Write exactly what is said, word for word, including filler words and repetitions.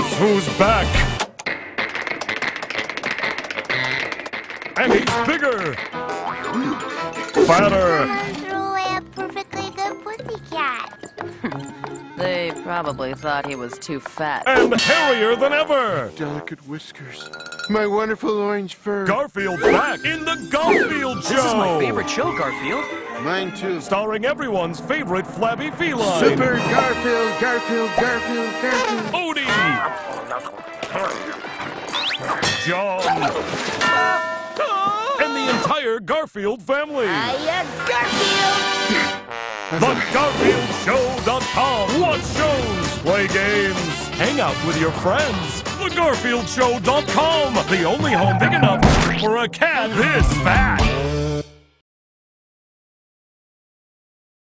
Guess who's back? And he's bigger, fatter. Threw away a perfectly good pussycat. They probably thought he was too fat. And hairier than ever. Delicate whiskers. My wonderful orange fur. Garfield's back in the Garfield Show. This is my favorite show, Garfield. Mine too. Starring everyone's favorite flabby feline. Super Garfield, Garfield, Garfield, Garfield. Odie. John. And the entire Garfield family. Hiya, Garfield! The Garfield Show dot com. Watch shows, play games, hang out with your friends. The Garfield Show dot com. The only home big enough for a cat this fat.